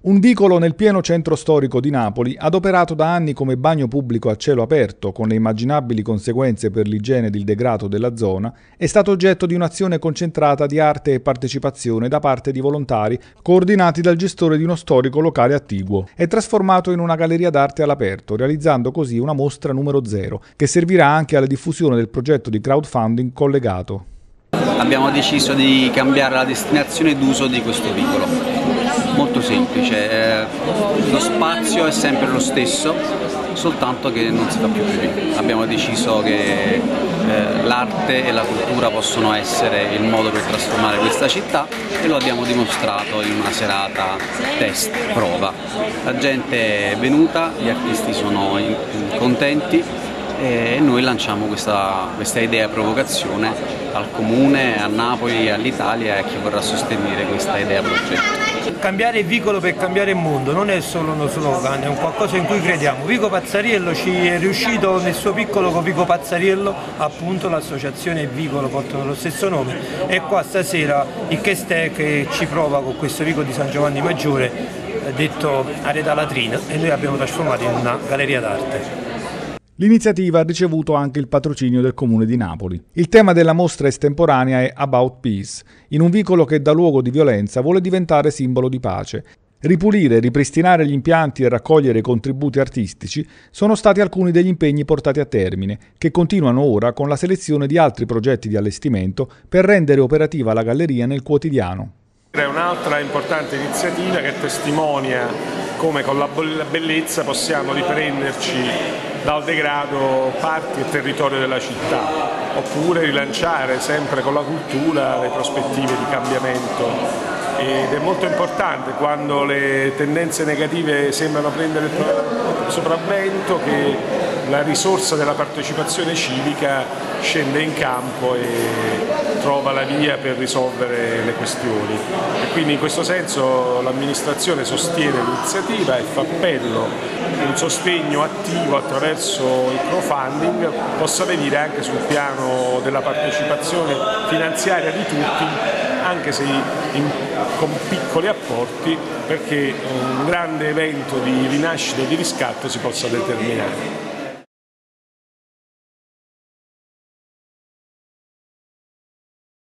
Un vicolo nel pieno centro storico di Napoli, adoperato da anni come bagno pubblico a cielo aperto, con le immaginabili conseguenze per l'igiene ed il degrado della zona, è stato oggetto di un'azione concentrata di arte e partecipazione da parte di volontari coordinati dal gestore di uno storico locale attiguo. È trasformato in una galleria d'arte all'aperto, realizzando così una mostra numero 0, che servirà anche alla diffusione del progetto di crowdfunding collegato. Abbiamo deciso di cambiare la destinazione d'uso di questo vicolo. Molto semplice, lo spazio è sempre lo stesso, soltanto che non si fa più pipì. Abbiamo deciso che l'arte e la cultura possono essere il modo per trasformare questa città e lo abbiamo dimostrato in una serata test, prova. La gente è venuta, gli artisti sono contenti e noi lanciamo questa idea provocazione al Comune, a Napoli, all'Italia e a chi vorrà sostenere questa idea progetto. Cambiare il vicolo per cambiare il mondo non è solo uno slogan, è un qualcosa in cui crediamo. Vico Pazzariello ci è riuscito nel suo piccolo con Vico Pazzariello, appunto l'associazione Vicolo portano lo stesso nome, e qua stasera il Chestè che ci prova con questo Vico di San Giovanni Maggiore, detto Areta Latrina, e noi abbiamo trasformato in una galleria d'arte. L'iniziativa ha ricevuto anche il patrocinio del Comune di Napoli. Il tema della mostra estemporanea è About Peace, in un vicolo che da luogo di violenza vuole diventare simbolo di pace. Ripulire, ripristinare gli impianti e raccogliere i contributi artistici sono stati alcuni degli impegni portati a termine, che continuano ora con la selezione di altri progetti di allestimento per rendere operativa la galleria nel quotidiano. È un'altra importante iniziativa che testimonia come con la bellezza possiamo riprenderci dal degrado parti e territorio della città, oppure rilanciare sempre con la cultura le prospettive di cambiamento. Ed è molto importante quando le tendenze negative sembrano prendere il sopravvento che la risorsa della partecipazione civica scende in campo e trova la via per risolvere le questioni. E quindi in questo senso l'amministrazione sostiene l'iniziativa e fa appello che un sostegno attivo attraverso il crowdfunding possa venire anche sul piano della partecipazione finanziaria di tutti, anche se con piccoli apporti, perché un grande evento di rinascita e di riscatto si possa determinare.